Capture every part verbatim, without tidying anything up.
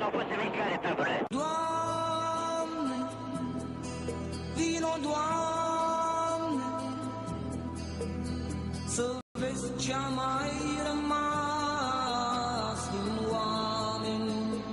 au fost în fiecare tabără. Doamne, vino, Doamne, să vezi ce-a mai rămas din oameni.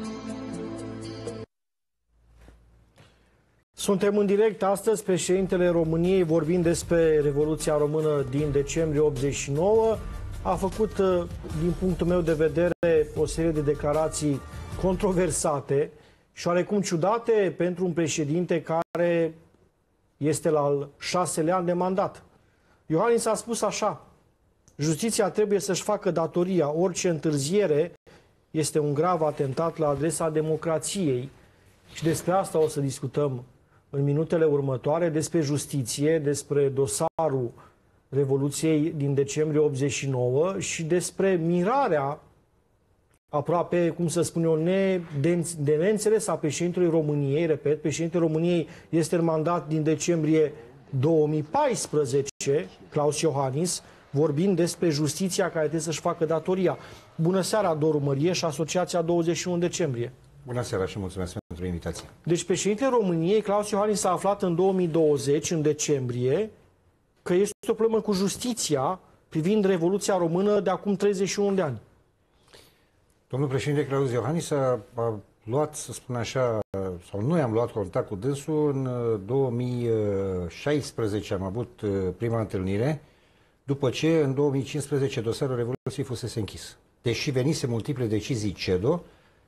Suntem în direct astăzi, președintele României, vorbind despre Revoluția Română din decembrie optzeci și nouă, a făcut, din punctul meu de vedere, o serie de declarații controversate și oarecum ciudate pentru un președinte care este la al șaselea an de mandat. Iohannis a spus așa: justiția trebuie să-și facă datoria, orice întârziere este un grav atentat la adresa democrației. Și despre asta o să discutăm în minutele următoare, despre justiție, despre dosarul Revoluției din decembrie optzeci și nouă și despre mirarea aproape, cum să spun eu, ne, de, de neînțeles a președintelui României. Repet, președintele României este în mandat din decembrie două mii paisprezece, Klaus Iohannis, vorbind despre justiția care trebuie să-și facă datoria. Bună seara, Doru Mărieș, Asociația douăzeci și unu decembrie. Bună seara și mulțumesc pentru invitație. Deci președintele României, Klaus Iohannis, s-a aflat în două mii douăzeci, în decembrie, că este o problemă cu justiția privind Revoluția Română de acum treizeci și unu de ani. Domnul președinte Klaus Iohannis a, a luat, să spun așa, sau noi am luat contact cu dânsul în două mii șaisprezece, am avut prima întâlnire, după ce în două mii cincisprezece dosarul Revoluției fusese închis. Deși venise multiple decizii CEDO,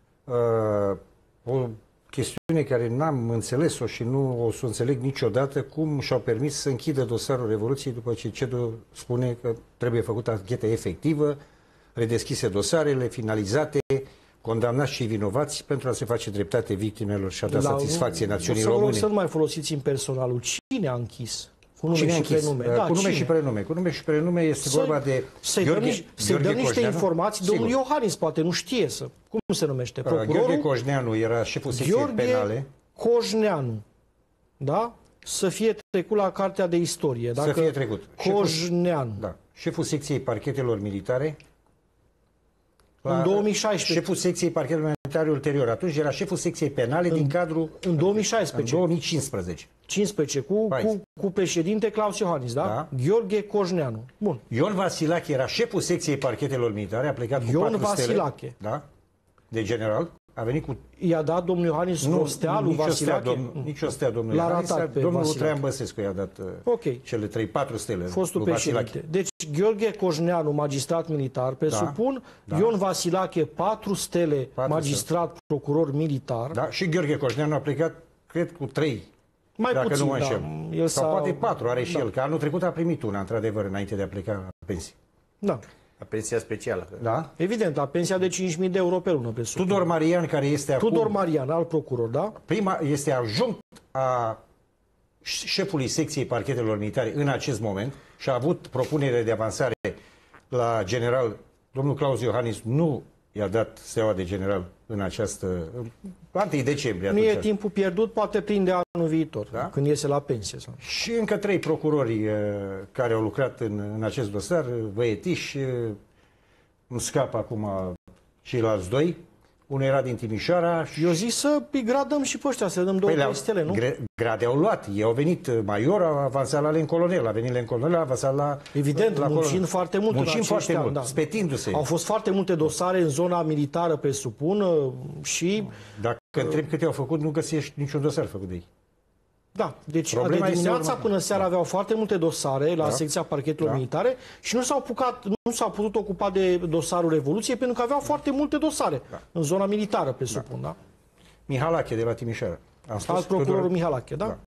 uh, o chestiune care n-am înțeles-o și nu o să o înțeleg niciodată, cum și-au permis să închidă dosarul Revoluției după ce CEDO spune că trebuie făcută anchetă efectivă, redeschise dosarele, finalizate, condamnați și vinovați pentru a se face dreptate victimelor și a da satisfacție națiunii române. Să nu mai folosiți impersonalul. Cine a închis? Cu nume și prenume. Da, cu nume și prenume. Cu nume și prenume este să, vorba de să-i dăm, să dăm niște informații. Domnul Iohannis poate nu știe să... Cum se numește? Procurorul? Gheorghe Cojneanu era șeful secției Gheorghe penale. Cojneanu. Da? Să fie trecut la Cartea de Istorie. Dacă să fie trecut. Cojneanu. Șeful, da. Șeful secției parchetelor militare. În două mii șaisprezece. Șeful secției parchetelor militare ulterior. Atunci era șeful secției penale în, din cadrul... În două mii șaisprezece. În două mii cincisprezece. cincisprezece, cu, cu, cu președinte Klaus Iohannis, da? da? Gheorghe Cojneanu. Bun. Ion Vasilache era șeful secției parchetelor militare, a plecat cu Ion patru Vasilache. stele, da? De general. A venit cu... I-a dat domnul Iohannis nu, o stea lui Vasilache? Domn, nici o stea domnul Iohannis. Domnul Traian Băsescu i-a dat okay. cele trei, patru stele. Fostul președinte. Deci Gheorghe Cojneanu, magistrat militar, presupun. Da, Ion da. Vasilache, patru stele, patru magistrat, stele. Procuror militar. Da, și Gheorghe Cojneanu a plecat, cred, cu trei. Mai dacă puțin, nu mă înșel. Da. El sau poate patru are și da. el, că anul trecut a primit una, într-adevăr, înainte de a pleca la pensie. Da. La pensia specială. Da? Evident, la pensia de cinci mii de euro pe lună. Presupun. Tudor Marian, care este acum... Tudor Marian, alt procuror, da? Prima, este adjunct a șefului secției parchetelor militare în acest moment și a avut propunere de avansare la general. Domnul Klaus Iohannis nu i-a dat steaua de general în această... întâi decembrie. Nu e timpul pierdut, poate prinde anul viitor, da? Când iese la pensie. Sau... Și încă trei procurori uh, care au lucrat în, în acest dosar, văietiși, uh, îmi scapă acum ceilalți doi. Unul era din Timișoara. Și... Eu zic să îi gradăm și pe ăștia, să dăm două păi stele, nu? Grade au luat. Ei au venit major, a avansat la len colonel, a venit len colonel, a avansat la... Evident, la muncind colonel. foarte mult. Muncind foarte ani, mult, da. spetindu-se. Au fost foarte multe dosare în zona militară, presupun, și... Dacă uh, întreb câte au făcut, nu găsești niciun dosar făcut de ei. Da, deci Problema de dimineața până seara da. aveau foarte multe dosare la da. secția parchetelor da. militare și nu s-au apucat, nu s-au putut ocupa de dosarul Revoluției pentru că aveau foarte multe dosare da. în zona militară, presupun, da? da? Mihalache de la Timișoara. Am spus alt procurorul Tudor... Mihalache, da? da?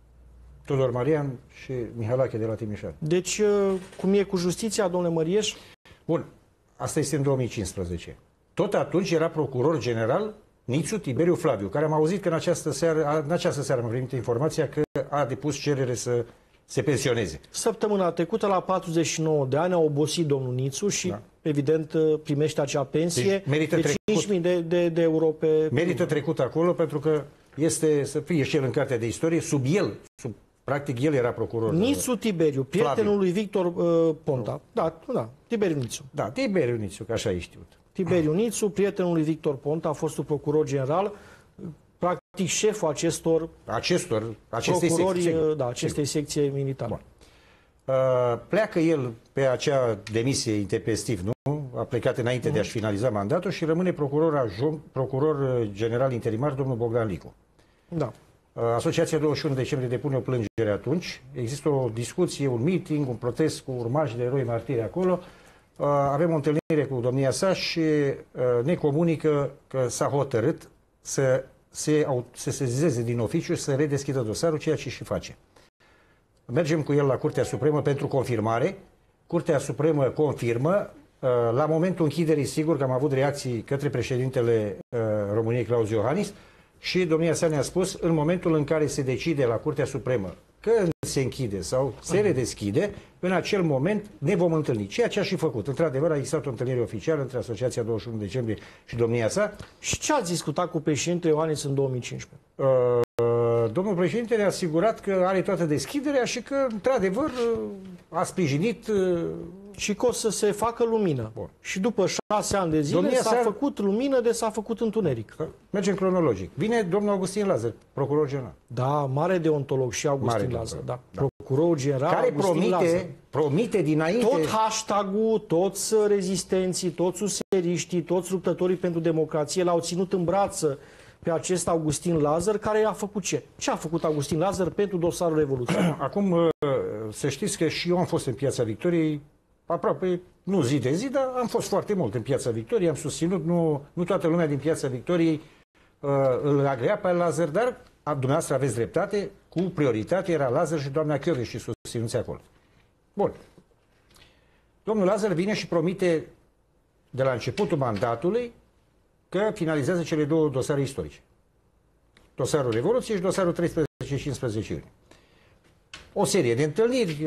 Tudor Marian și Mihalache de la Timișoara. Deci, cum e cu justiția, domnule Mărieș? Bun, asta este în două mii cincisprezece. Tot atunci era procuror general Nițu Tiberiu Flaviu, care am auzit că în această seară, în această seară am primit informația că a depus cerere să se pensioneze. Săptămâna trecută, la patruzeci și nouă de ani, a obosit domnul Nițu și, da. evident, primește acea pensie deci, de cinci mii de, de, de euro pe... Merită trecut acolo pentru că este, să fie și el în cartea de istorie, sub el, sub Practic, el era procuror. Nițu Tiberiu, prietenul lui Victor uh, Ponta. Da, da, Tiberiu Nițu. Da, Tiberiu Nițu, că așa e știut. Tiberiu Nițu, prietenul lui Victor Ponta, a fost un procuror general, practic șeful acestor, acestor acestei procurori, secții, da, acestei secții militare. Bun. Uh, pleacă el pe acea demisie intempestiv, nu? A plecat înainte mm. de a-și finaliza mandatul și rămâne procuror, ajung, procuror general interimar, domnul Bogdan Licu. Da. Uh, Asociația douăzeci și unu decembrie depune o plângere atunci. Există o discuție, un meeting, un protest cu urmași de eroi martiri acolo. Uh, avem o întâlnire cu domnia sa și uh, ne comunică că s-a hotărât să se, să se sesizeze din oficiu și să redeschidă dosarul, ceea ce și face. Mergem cu el la Curtea Supremă pentru confirmare. Curtea Supremă confirmă. La momentul închiderii, sigur că am avut reacții către președintele României, Claus Iohannis, și domnia sa ne-a spus, în momentul în care se decide la Curtea Supremă că se închide sau se redeschide, în acel moment ne vom întâlni. Ceea ce a și făcut. Într-adevăr, a existat o întâlnire oficială între Asociația douăzeci și unu decembrie și domnia sa. Și ce ați discutat cu președintele Iohannis în două mii cincisprezece? Uh, domnul președinte ne-a asigurat că are toată deschiderea și că, într-adevăr, a sprijinit... Uh, și că o să se facă lumină. Bun. Și după șase ani de zile s-a sa... făcut lumină de s-a făcut întuneric. Mergem cronologic. Vine domnul Augustin Lazar, procuror general. Da, mare deontolog și Augustin mare Lazar. Da. Da. Procurorul general care Augustin promite, Lazar. promite dinainte... Tot hashtag-ul, toți rezistenții, toți useriștii, toți luptătorii pentru democrație l-au ținut în brață pe acest Augustin Lazar, care a făcut ce? Ce a făcut Augustin Lazar pentru dosarul Revoluției? Acum, să știți că și eu am fost în Piața Victoriei, aproape, nu zi de zi, dar am fost foarte mult în Piața Victoriei, am susținut, nu, nu toată lumea din Piața Victoriei uh, îl agrea pe Lazar, dar a, dumneavoastră aveți dreptate, cu prioritate era Lazar și doamna Chiove și susținuți acolo. Bun. Domnul Lazar vine și promite de la începutul mandatului că finalizează cele două dosare istorice. Dosarul Revoluției și dosarul treisprezece cincisprezece iunie. O serie de întâlniri.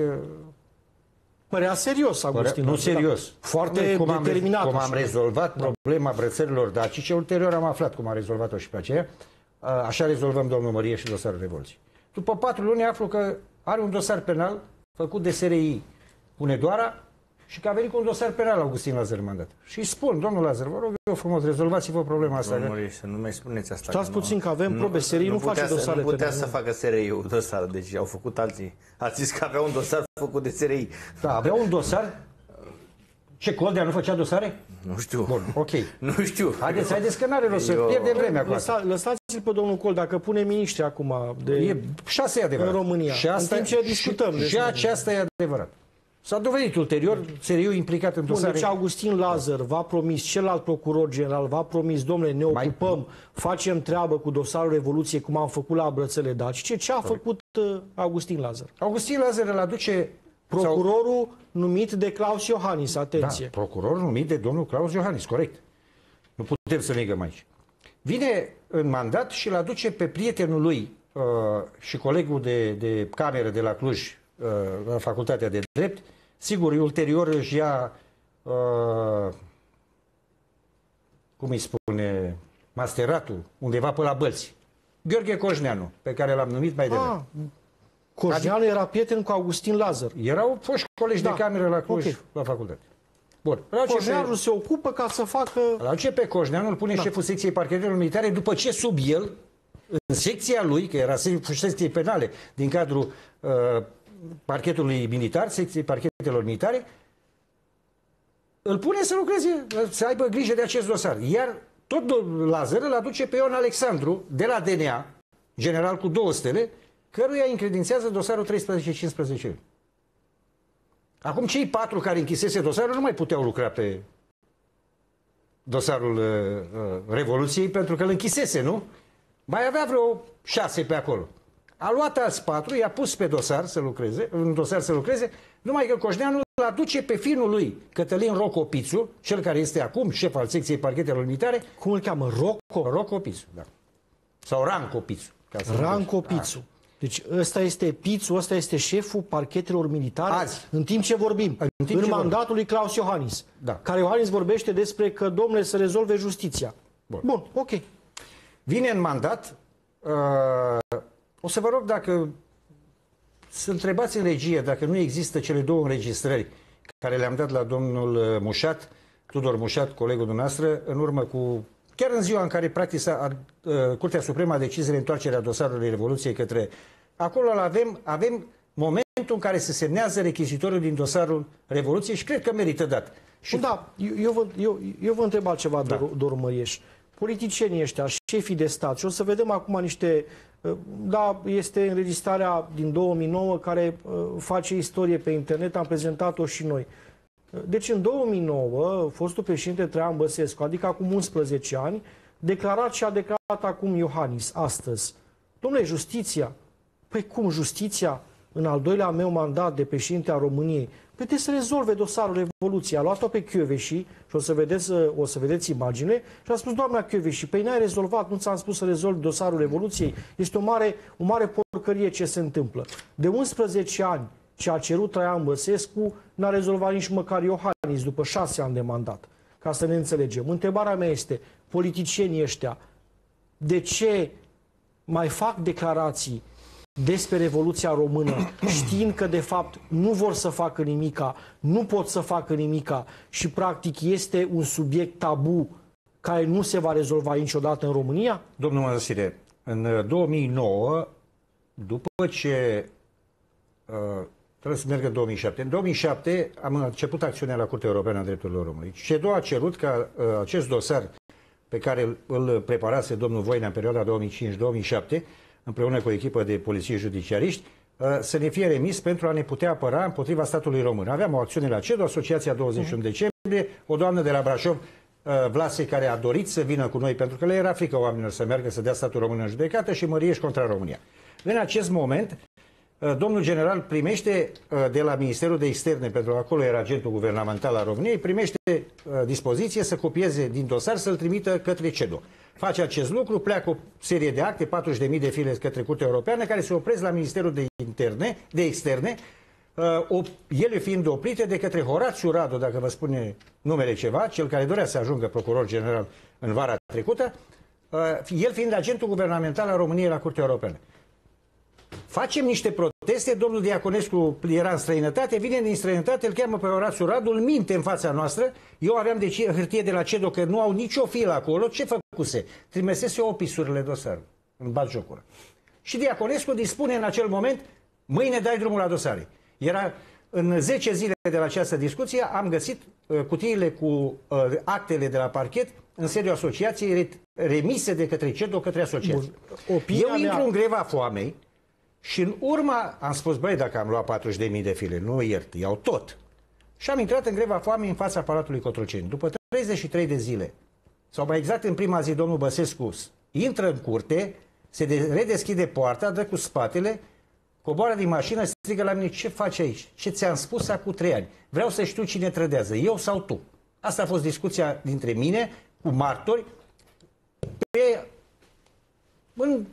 Părea serios, Augustin. Nu serios. Foarte cum determinat. Am, cum am rezolvat da. problema brățărilor dacice, ulterior am aflat cum a rezolvat-o și pe aceea. Așa rezolvăm, domnul Mărie, și dosarul Revoluției. După patru luni aflu că are un dosar penal făcut de S R I Hunedoara și că a venit cu un dosar penal Augustin Lazar în mandat. Și spun, domnul Lazar, vă rog eu frumos, rezolvați-vă problema asta. Domnul Mărie, să nu mai spuneți asta. Stați puțin că avem probe. S R I nu, nu face dosare penale. Nu putea penal, să nu. facă S R I-ul dosar, deci au făcut alții. Ați zis că avea un dosar făcut de S R I. Da, avea un dosar. Ce, Coldea nu făcea dosare? Nu știu. Bun, ok. Nu știu. Haideți, haideți că n-are rost să pierdem vremea cu asta. Lăsați-l pe domnul Col, dacă pune miniștri acum de... E, și asta e adevărat. În România. Și asta, în timp ce discutăm. Și, și aceasta e adevărat. S-a dovedit ulterior, S R I-ul implicat în dosare. Deci Augustin Lazar v-a promis, celălalt procuror general v-a promis, domnule, ne Mai... ocupăm, facem treabă cu dosarul Revoluției, cum am făcut la brățele dacice. Ce a făcut uh, Augustin Lazar? Augustin Lazar îl aduce... Procurorul sau... numit de Claus Iohannis, atenție. Da, procurorul numit de domnul Claus Iohannis, corect. Nu putem să negăm aici. Vine în mandat și îl aduce pe prietenul lui uh, și colegul de, de cameră de la Cluj, uh, la Facultatea de Drept. Sigur, ulterior își ia, uh, cum îi spune, masteratul, undeva pe la Bălți. Gheorghe Coșneanu, pe care l-am numit mai devreme. Ah. Coșneanu adică, era prieten cu Augustin Lazar. Erau foști colegi da. de cameră la Cluj, okay. la facultate. Bun. Coșneanu pe... se ocupă ca să facă... La începe Coșneanu îl pune da. șeful secției parchetelor militare, după ce sub el, în secția lui, că era secției penale din cadrul uh, parchetului militar, secției parchetelor militare, îl pune să lucreze, să aibă grijă de acest dosar. Iar tot Lazar îl aduce pe Ion Alexandru de la D N A, general cu două stele, căruia încredințează dosarul treisprezece cincisprezece. Acum cei patru care închisese dosarul nu mai puteau lucra pe dosarul uh, uh, Revoluției pentru că îl închisese, nu? Mai avea vreo șase pe acolo. A luat alți patru, i-a pus pe dosar să lucreze, în dosar să lucreze, numai că Coșneanu îl aduce pe finul lui, Cătălin Roco Pițu, cel care este acum șef al secției parchetelor militare. Cum îl cheamă? Roco? Roco Pițu, da. Sau Ranco Pițu. Ranco Pițu. Deci ăsta este Pițu, ăsta este șeful parchetelor militare. Azi. În timp ce vorbim. În, timp în ce mandatul vorbim. lui Claus Iohannis. Da. Care Iohannis vorbește despre că, domnule, să rezolve justiția. Bun, Bun ok. Vine în mandat. Uh, o să vă rog dacă să întrebați în regie dacă nu există cele două înregistrări care le-am dat la domnul Mușat, Tudor Mușat, colegul dumneavoastră, în urmă cu... Chiar în ziua în care, practic, a, uh, Curtea Supremă a decis reîntoarcerea dosarului Revoluției către... Acolo avem, avem momentul în care se semnează rechizitorul din dosarul Revoluției și cred că merită dat. Și... Da, eu, eu, vă, eu, eu vă întreb altceva, Da. Dor Mărieș. Politicienii ăștia, șefii de stat, și o să vedem acum niște... Da, este înregistrarea din două mii nouă care uh, face istorie pe internet, am prezentat-o și noi. Deci în două mii nouă, fostul președinte Traian Băsescu, adică acum unsprezece ani, declarat și a declarat acum Iohannis, astăzi. Dom'le, justiția. Păi cum justiția, în al doilea meu mandat de președinte a României, păi trebuie să rezolve dosarul Revoluției. A luat-o pe Kövesi și o să vedeți, o să vedeți imagine și a spus, doamna Kövesi, păi n-ai rezolvat, nu ți-am spus să rezolvi dosarul Revoluției. Este o mare, o mare porcărie ce se întâmplă. De unsprezece ani ce a cerut Traian Băsescu, n-a rezolvat nici măcar Iohannis după șase ani de mandat. Ca să ne înțelegem. Întrebarea mea este, politicienii ăștia, de ce mai fac declarații despre Revoluția Română, știind că de fapt nu vor să facă nimica, nu pot să facă nimica și practic este un subiect tabu care nu se va rezolva niciodată în România? Domnul Mănăsire, în două mii nouă, după ce uh, trebuie să mergă în două mii șapte, în două mii șapte am început acțiunea la Curtea Europeană a Drepturilor Omului. C E D O a cerut ca uh, acest dosar pe care îl, îl preparase domnul Voinea în perioada două mii cinci două mii șapte, împreună cu o echipă de polițiști judiciariști, să ne fie remis pentru a ne putea apăra împotriva statului român. Aveam o acțiune la C E D O, Asociația douăzeci și unu decembrie, o doamnă de la Brașov, Vlase, care a dorit să vină cu noi pentru că le era frică oamenilor să meargă să dea statul român în judecată, și Mărieș contra România. În acest moment, domnul general primește de la Ministerul de Externe, pentru că acolo era agentul guvernamental al României, primește dispoziție să copieze din dosar, să-l trimită către C E D O. Face acest lucru, pleacă o serie de acte, patruzeci de mii de file către Curtea Europeană, care se opresc la Ministerul de, Interne, de Externe, uh, ele fiind oprite de către Horațiu Radu, dacă vă spune numele ceva, cel care dorea să ajungă procuror general în vara trecută, uh, el fiind agentul guvernamental al României la Curtea Europeană. Facem niște proteste, domnul Diaconescu era în străinătate, vine din străinătate, îl cheamă pe Horațiu Radu, îl minte în fața noastră, eu aveam de hârtie de la C E D O că nu au nicio filă acolo, ce făcuse? Trimisese opisurile dosarului, în batjocură. Și Diaconescu dispune în acel moment, mâine dai drumul la dosare. Era în zece zile de la această discuție, am găsit uh, cutiile cu uh, actele de la parchet în sediul asociației remise de către C E D O către asociație. Bun. Eu mea... intru în greva foamei, și în urma am spus, băi, dacă am luat patruzeci de mii de file, nu iert, iau tot. Și am intrat în greva foamei în fața Palatului Cotroceni. După treizeci și trei de zile, sau mai exact în prima zi, domnul Băsescu intră în curte, se de redeschide poarta, dă cu spatele, coboară din mașină, strigă la mine, ce faci aici? Ce ți-am spus acum trei ani? Vreau să știu cine trădează, eu sau tu? Asta a fost discuția dintre mine, cu martori, pe... În...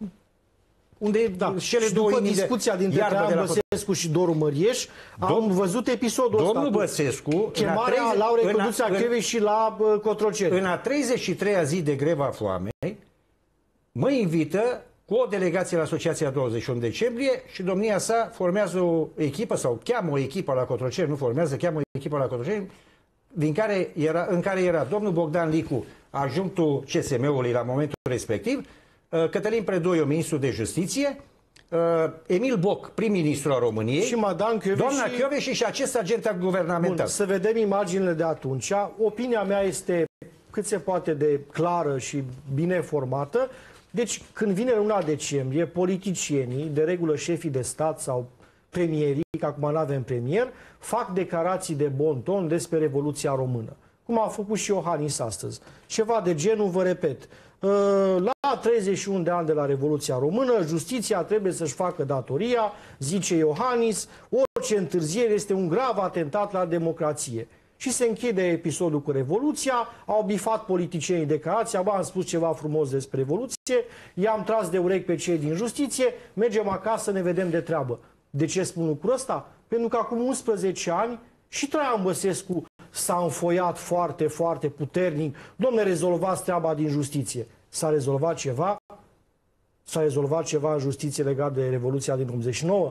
unde da. cele și două după discuția dintre Traian Băsescu și Doru Mărieș, Dom am văzut episodul ăsta. Domnul Băsescu, chemarea Laurei Căduța Kövesi și la uh, Cotroceni. În a treizeci și treia zi de greva foamei, mă invită cu o delegație la Asociația douăzeci și unu decembrie și domnia sa formează o echipă, sau cheamă o echipă la Cotroceni, nu formează, cheamă o echipă la Cotroceni, din care era, în care era domnul Bogdan Licu, adjunctul C S M-ului la momentul respectiv, Cătălin Predoiu, ministru de Justiție, Emil Boc, prim-ministru al României, și Madame Kövesi, doamna Kövesi și acest agent guvernamental. Bun, să vedem imaginile de atunci. Opinia mea este cât se poate de clară și bine formată. Deci, când vine luna decembrie, politicienii, de regulă șefii de stat sau premierii, că acum nu avem premier, fac declarații de bon ton despre Revoluția Română. Cum a făcut și Iohannis astăzi. Ceva de genul, vă repet, la treizeci și unu de ani de la Revoluția Română, justiția trebuie să-și facă datoria, zice Iohannis, orice întârziere este un grav atentat la democrație. Și se închide episodul cu Revoluția, au bifat politicienii declarația, bă, am spus ceva frumos despre Revoluție, i-am tras de urechi pe cei din justiție, mergem acasă, ne vedem de treabă. De ce spun lucrul ăsta? Pentru că acum unsprezece ani și Traian Băsescu s-a înfoiat foarte, foarte puternic. Dom'le, rezolvați treaba din justiție. S-a rezolvat ceva? S-a rezolvat ceva în justiție legat de Revoluția din optzeci și nouă?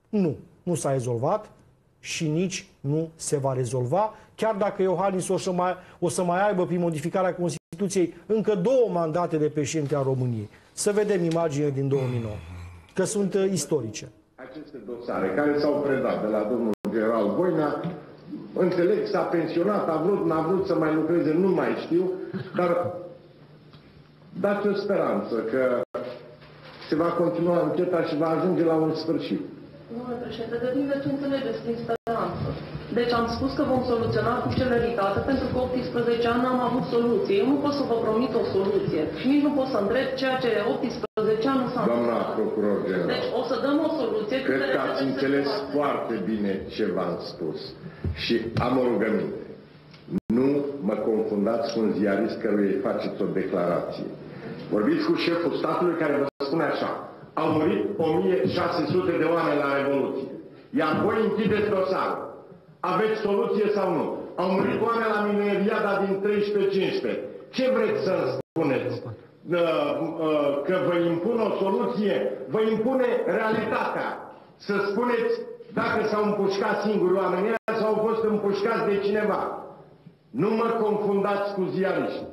Nu, nu s-a rezolvat și nici nu se va rezolva, chiar dacă Iohannis o să mai, o să mai aibă prin modificarea Constituției încă două mandate de președinte a României. Să vedem imaginile din două mii nouă, că sunt uh, istorice. Aceste dosare care s-au predat de la domnul general Voina, înțeleg, s-a pensionat, a vrut, n-a vrut să mai lucreze, nu mai știu, dar dați o speranță că se va continua ancheta și va ajunge la un sfârșit. Domnule președinte, depinde ce înțelegeți prin speranță. Deci am spus că vom soluționa cu celeritate, pentru că optsprezece ani n-am avut soluție. Eu nu pot să vă promit o soluție și nici nu pot să întreb ceea ce optsprezece ani nu s-a întâmplat. Doamna procuror general, deci o să dăm o soluție. cred că ați înțeles foarte bine ce v-am spus și am o rugăminte. Nu mă confundați cu un ziarist căruia îi faceți o declarație. Vorbiți cu șeful statului care vă spune așa: au murit o mie șase sute de oameni la Revoluție, iar voi închideți dosarul. Aveți soluție sau nu? Au murit oameni la mineriada din treisprezece cincisprezece. Ce vreți să-mi spuneți? Că vă impun o soluție? Vă impune realitatea. Să spuneți dacă s-au împușcat singuri oamenii sau au fost împușcați de cineva. Nu mă confundați cu ziariști.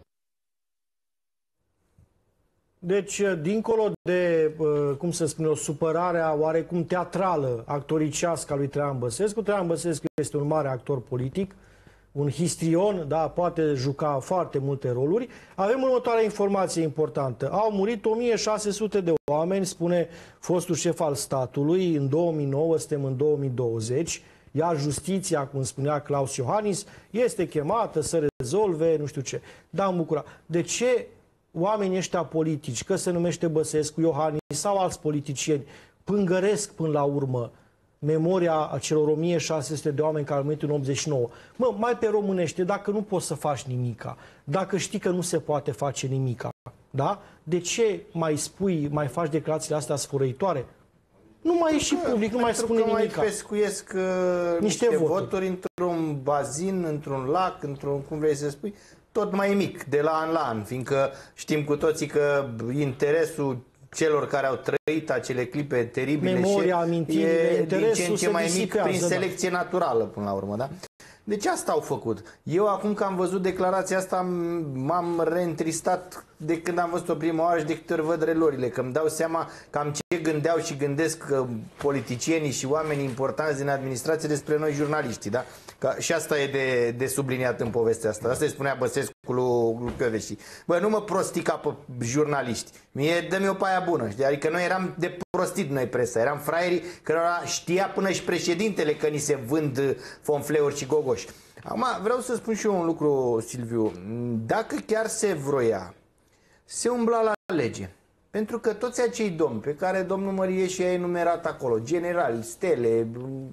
Deci, dincolo de, cum să spun eu, supărarea oarecum teatrală, actoricească a lui Traian Băsescu, Traian Băsescu este un mare actor politic, un histrion, da, poate juca foarte multe roluri. Avem următoarea informație importantă. Au murit o mie șase sute de oameni, spune fostul șef al statului, în două mii nouă, suntem în două mii douăzeci, iar justiția, cum spunea Claus Iohannis, este chemată să rezolve nu știu ce. Da, îmi bucura. De ce oamenii ăștia politici, că se numește Băsescu, Iohannis sau alți politicieni, pângăresc până la urmă memoria acelor o mie șase sute de oameni care au murit în optzeci și nouă? Mă, mai pe românește, dacă nu poți să faci nimica, dacă știi că nu se poate face nimica, da? De ce mai spui, mai faci declarațiile astea sfărăitoare? Nu mai ieși public, nu mai spune nimic. Pentru că mai pescuiesc uh, niște, niște voturi, voturi într-un bazin, într-un lac, într-un, cum vrei să spui, tot mai mic, de la an la an, fiindcă știm cu toții că interesul celor care au trăit acele clipe teribile memoria, amintirile, e din ce în ce mai mic prin da. selecție naturală până la urmă, da? Deci asta au făcut. Eu acum că am văzut declarația asta m-am reîntristat de când am văzut-o prima oară și de câte ori văd relorile, că îmi dau seama cam ce gândeau și gândesc politicienii și oamenii importanți din administrație despre noi jurnaliștii, da? Că și asta e de, de subliniat în povestea asta. Asta îi spunea Băsescu lui, lui Căveși. Bă, nu mă prostica pe jurnaliști. Mie dă-mi o paia bună, știi? Adică noi eram de prostit noi presa, eram fraierii cărora știa până și președintele că ni se vând fonfleuri și gogoși. Acum vreau să spun și eu un lucru, Silviu. Dacă chiar se vroia, se umbla la lege. Pentru că toți acei domni pe care domnul Mărieși a enumerat acolo, generali, stele,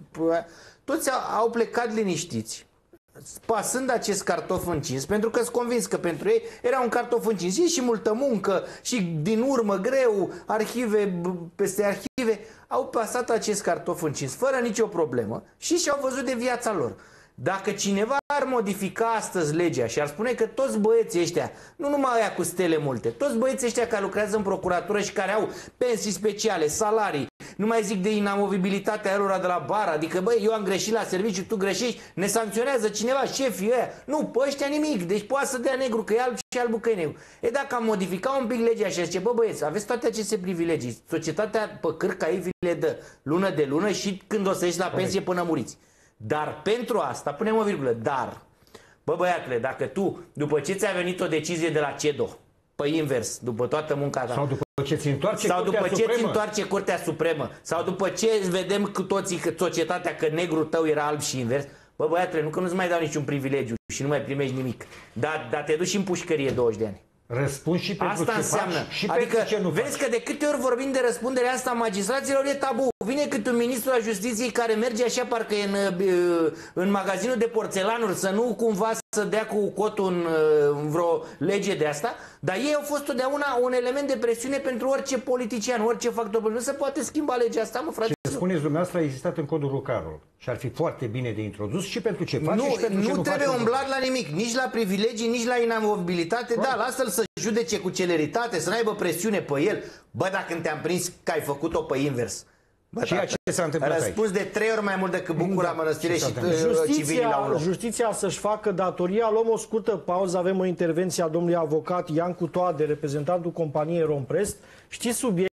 toți au plecat liniștiți, pasând acest cartof încins, pentru că sunt convins că pentru ei era un cartof încins. E și multă muncă și din urmă greu, arhive peste arhive, au pasat acest cartof încins fără nicio problemă și și-au văzut de viața lor. Dacă cineva ar modifica astăzi legea și ar spune că toți băieții ăștia, nu numai aia cu stele multe, toți băieții ăștia care lucrează în procuratură și care au pensii speciale, salarii, nu mai zic de inamovibilitatea lor de la bar, adică băi, eu am greșit la serviciu, tu greșești, ne sancționează cineva, șefii ăia. Nu, pe ăștia nimic, deci poate să dea negru că e alb și albul că e negru. E dacă am modificat un pic legea și zice, bă băieți, aveți toate aceste privilegii, societatea pe cârca ei vi le dă lună de lună și când o să ieși la pensie până muriți. Dar pentru asta, punem o virgulă, dar, bă băiatule, dacă tu, după ce ți-a venit o decizie de la CEDO, pe invers, după toată munca ta, sau după ce ți întoarce sau Curtea după ce Supremă, ți întoarce Curtea Supremă, sau după ce vedem cu toții că societatea că negrul tău era alb și invers, bă băiatule, nu că nu-ți mai dau niciun privilegiu și nu mai primești nimic, dar, dar te duci și în pușcărie douăzeci de ani. Răspunzi și pentru asta ce înseamnă. faci și adică, pentru ce nu vezi faci. că de câte ori vorbim de răspunderea asta a magistraților e tabu. Vine câte un ministru al justiției care merge așa parcă e în, în magazinul de porțelanuri să nu cumva să dea cu cotul în, în vreo lege de asta, dar ei au fost totdeauna un element de presiune pentru orice politician, orice factor. Nu se poate schimba legea asta, mă, frate. Ce spuneți dumneavoastră a existat în codul Rucarul și ar fi foarte bine de introdus și pentru ce faci nu, și pentru nu ce nu trebuie faci. umblat la nimic, nici la privilegii, nici la inamovibilitate. Da, lasă-l să judece cu celeritate, să n-aibă presiune pe el. Bă, dacă te-am prins că ai făcut-o pe invers, Bă, ceea ce s-a întâmplat răspuns de trei ori mai mult decât Bucura, Da. Mănăstire Ce s-a și întâmplat? civilii Justiția, la un loc. justiția să-și facă datoria. Luăm o scurtă pauză, avem o intervenție a domnului avocat Iancu Toade, reprezentantul companiei Romprest. Știți subiect?